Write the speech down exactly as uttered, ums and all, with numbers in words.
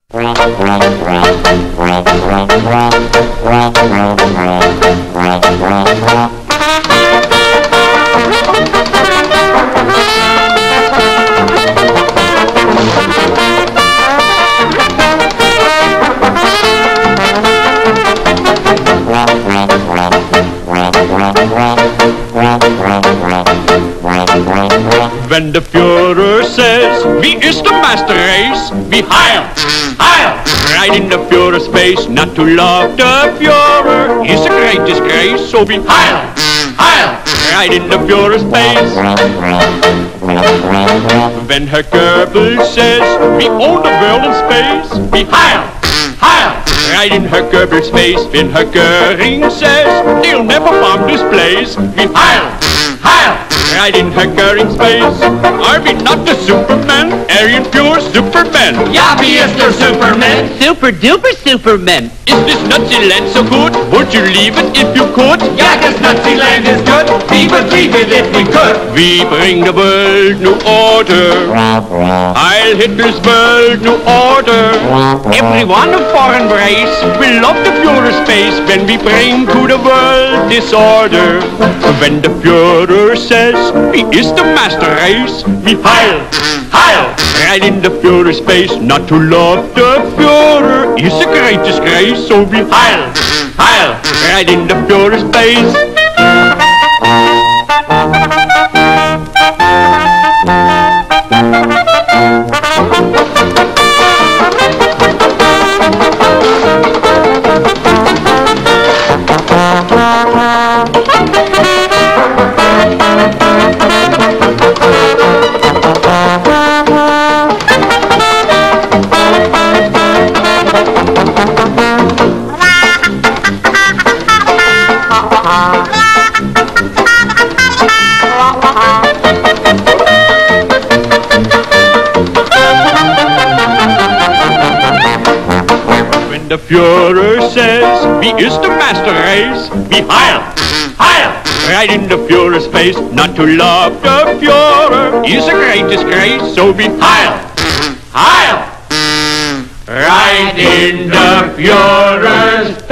When the Führer says, wie ist der Master Race? Wie Heil, Heil! Right in the Führer's face, not to love the Führer is a great disgrace, so be Heil, Heil! Right in the Führer's face. When Herr Goebbels says, we own the world in space, be Heil, Heil! Right in Herr Goebbels' face. When Herr Göring says, they'll never bomb this place, be Heil, Heil! Right in Herr Göring's face. Are we not the Superman? Aryan pure Superman. Ja, wie ist der Superman? Super duper Superman. Is this Nazi land so good? Would you leave it if you could? Ja, das Nazi land is good. We would leave it if we could. We bring the world new order. Heil Hitler's world new order. Everyone of foreign race will love the Führer's face when we bring to the world disorder. When the Führer says, wie ist der Master Race? Wie Heil, Heil! Right in the Führer's face. Not to love the Führer is a great disgrace, so we Heil, Heil! Right in the Führer's face. The Führer says, wie ist der Master Race? Wie Heil, Heil! Right in the Führer's face. Not to love the Führer is a great disgrace, so be Heil, Heil! Right in the Führer's